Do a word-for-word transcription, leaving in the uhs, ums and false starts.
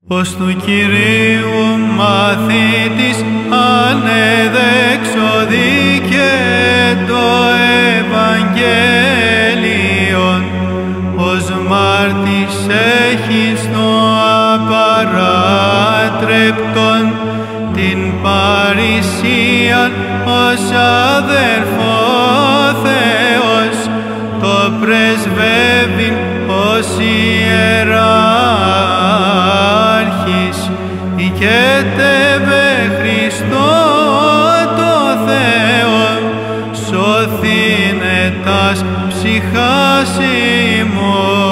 Ως του Κυρίου μαθήτης ανεδεξοδί και το Ευαγγέλιον, ως μάρτης έχεις το απαράτρεπτον, την παρησίαν ως αδερφό Θεός, το πρεσβεύειν ως ιεράρχης, οικέτευε Χριστό το Θεό, σωθήνε τας ψυχάς ημών.